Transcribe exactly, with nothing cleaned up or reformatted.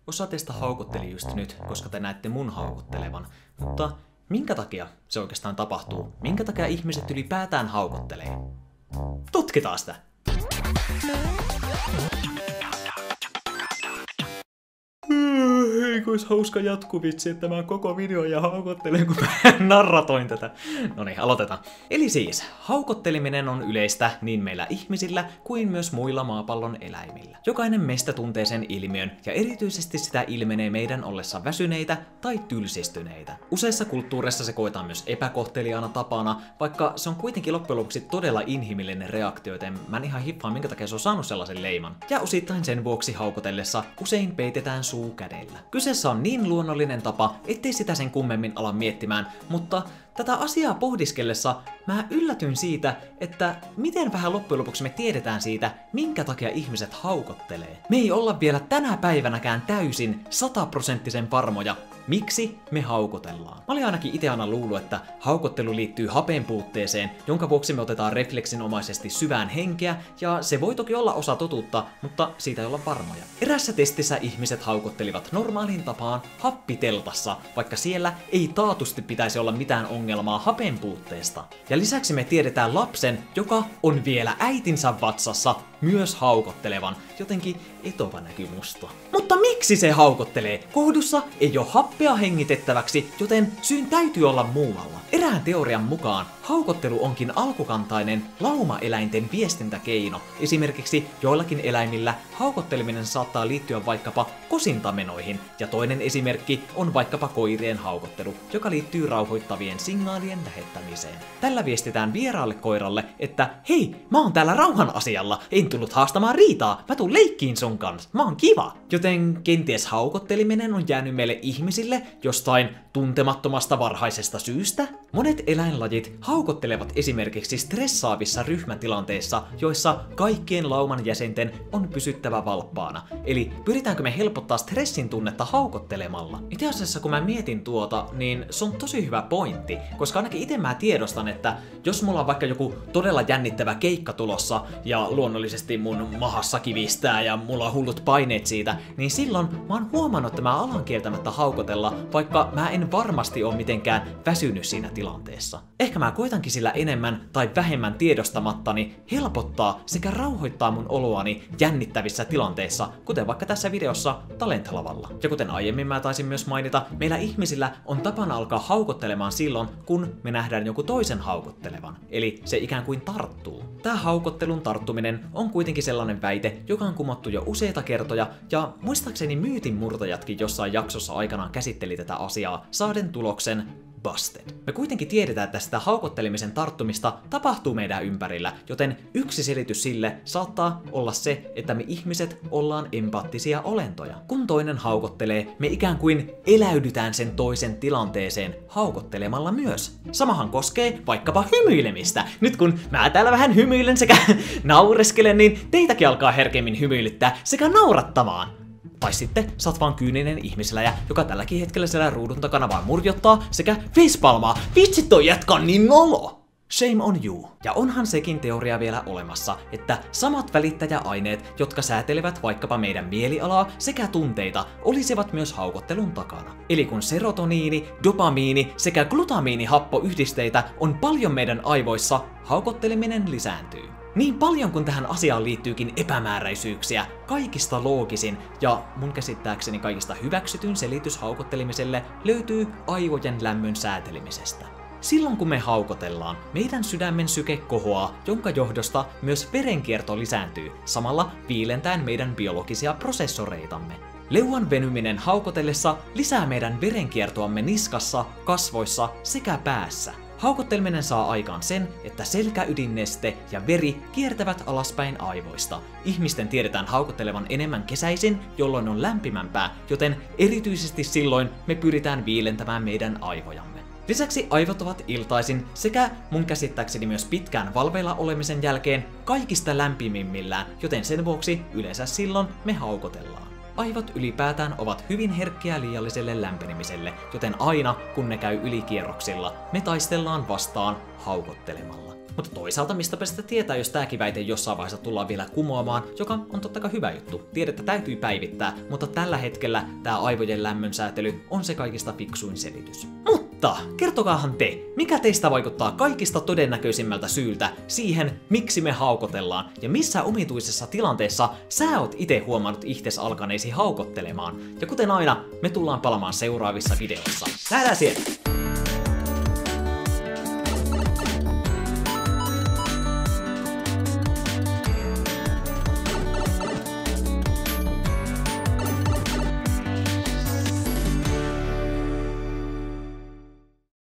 Osa teistä haukotteli just nyt, koska te näette mun haukottelevan. Mutta minkä takia se oikeastaan tapahtuu? Minkä takia ihmiset ylipäätään haukottelee? Tutkitaan sitä! Eikö olisi hauska jatkuvitsi, että mä koko video ja haukottelen, kun mä narratoin tätä. No niin, aloitetaan. Eli siis, haukotteleminen on yleistä niin meillä ihmisillä kuin myös muilla maapallon eläimillä. Jokainen meistä tuntee sen ilmiön, ja erityisesti sitä ilmenee meidän ollessa väsyneitä tai tylsistyneitä. Useissa kulttuureissa se koetaan myös epäkohteliaana tapana, vaikka se on kuitenkin loppujen lopuksi todella inhimillinen reaktio, joten mä en ihan hiffaa, minkä takia se on saanut sellaisen leiman. Ja osittain sen vuoksi haukotellessa usein peitetään suu kädellä. Kyseessä on niin luonnollinen tapa, ettei sitä sen kummemmin ala miettimään, mutta tätä asiaa pohdiskellessa mä yllätyin siitä, että miten vähän loppujen lopuksi me tiedetään siitä, minkä takia ihmiset haukottelee. Me ei olla vielä tänä päivänäkään täysin sataprosenttisen varmoja, miksi me haukotellaan. Mä olin ainakin itse aina luullut, että haukottelu liittyy hapen puutteeseen, jonka vuoksi me otetaan refleksinomaisesti syvään henkeä, ja se voi toki olla osa totuutta, mutta siitä ei olla varmoja. Erässä testissä ihmiset haukottelivat normaaliin tapaan happiteltassa, vaikka siellä ei taatusti pitäisi olla mitään ongelmaa hapen puutteesta. Ja lisäksi me tiedetään lapsen, joka on vielä äitinsä vatsassa, myös haukottelevan, jotenkin etova näkyy musta. Mutta miksi se haukottelee? Kohdussa ei ole happea hengitettäväksi, joten syyn täytyy olla muualla. Erään teorian mukaan haukottelu onkin alkukantainen laumaeläinten viestintäkeino. Esimerkiksi joillakin eläimillä haukotteleminen saattaa liittyä vaikkapa kosintamenoihin, ja toinen esimerkki on vaikkapa koirien haukottelu, joka liittyy rauhoittavien signaalien lähettämiseen. Tällä viestitään vieraalle koiralle, että hei, mä oon täällä rauhan asialla, en tullut haastamaan riitaa, mä tuun leikkiin sun kanssa, mä oon kiva. Joten kenties haukotteleminen on jäänyt meille ihmisille jostain tuntemattomasta varhaisesta syystä. Monet eläinlajit haukottelevat esimerkiksi stressaavissa ryhmätilanteissa, joissa kaikkien lauman jäsenten on pysyttävä valppaana. Eli pyritäänkö me helpottaa stressin tunnetta haukottelemalla? Itse asiassa kun mä mietin tuota, niin se on tosi hyvä pointti, koska ainakin itse mä tiedostan, että jos mulla on vaikka joku todella jännittävä keikka tulossa ja luonnollisesti mun mahassa kivistää ja mulla on hullut paineet siitä, niin silloin mä oon huomannut, että mä alan kieltämättä haukotella, vaikka mä en varmasti ole mitenkään väsynyt siinä tilanteessa. Ehkä mä koitankin sillä enemmän tai vähemmän tiedostamattani helpottaa sekä rauhoittaa mun oloani jännittävissä tilanteissa, kuten vaikka tässä videossa Talent-lavalla. Ja kuten aiemmin mä taisin myös mainita, meillä ihmisillä on tapana alkaa haukottelemaan silloin, kun me nähdään joku toisen haukottelevan. Eli se ikään kuin tarttuu. Tää haukottelun tarttuminen on kuitenkin sellainen väite, joka on kumottu jo useita kertoja, ja muistaakseni myytinmurtajatkin jossain jaksossa aikanaan käsitteli tätä asiaa, saaden tuloksen busted. Me kuitenkin tiedetään, että sitä haukottelemisen tarttumista tapahtuu meidän ympärillä, joten yksi selitys sille saattaa olla se, että me ihmiset ollaan empaattisia olentoja. Kun toinen haukottelee, me ikään kuin eläydytään sen toisen tilanteeseen haukottelemalla myös. Samahan koskee vaikkapa hymyilemistä. Nyt kun mä täällä vähän hymyilen sekä naureskelen, niin teitäkin alkaa herkemmin hymyilyttää sekä naurattamaan. Tai sitten sä oot vaan kyyninen ihmisläjä, joka tälläkin hetkellä siellä ruudun takana vaan murjottaa sekä facepalmaa. Vitsit toi jätkä on niin nolo! Shame on you. Ja onhan sekin teoria vielä olemassa, että samat välittäjäaineet, jotka säätelevät vaikkapa meidän mielialaa sekä tunteita, olisivat myös haukottelun takana. Eli kun serotoniini, dopamiini sekä glutamiinihappoyhdisteitä on paljon meidän aivoissa, haukotteleminen lisääntyy. Niin paljon kun tähän asiaan liittyykin epämääräisyyksiä, kaikista loogisin ja mun käsittääkseni kaikista hyväksytyn selitys haukottelemiselle löytyy aivojen lämmön säätelemisestä. Silloin kun me haukotellaan, meidän sydämen syke kohoaa, jonka johdosta myös verenkierto lisääntyy, samalla viilentäen meidän biologisia prosessoreitamme. Leuan venyminen haukotellessa lisää meidän verenkiertoamme niskassa, kasvoissa sekä päässä. Haukotteleminen saa aikaan sen, että selkäydinneste ja veri kiertävät alaspäin aivoista. Ihmisten tiedetään haukottelevan enemmän kesäisin, jolloin on lämpimämpää, joten erityisesti silloin me pyritään viilentämään meidän aivojamme. Lisäksi aivot ovat iltaisin sekä mun käsittääkseni myös pitkään valveilla olemisen jälkeen kaikista lämpimimmillään, joten sen vuoksi yleensä silloin me haukotellaan. aivot ylipäätään ovat hyvin herkkiä liialliselle lämpenemiselle, joten aina kun ne käy ylikierroksilla, me taistellaan vastaan haukottelemalla. Mutta toisaalta mistäpä sitä tietää, jos tääkin väite jossain vaiheessa tullaan vielä kumoamaan, joka on totta kai hyvä juttu. Tiedettä täytyy päivittää, mutta tällä hetkellä tää aivojen lämmön säätely on se kaikista fiksuin selitys. Mutta kertokaahan te, mikä teistä vaikuttaa kaikista todennäköisimmältä syyltä siihen, miksi me haukotellaan, ja missä omituisessa tilanteessa sä oot ite huomannut ihtes alkaneesi haukottelemaan. Ja kuten aina, me tullaan palamaan seuraavissa videoissa. Nähdään siellä!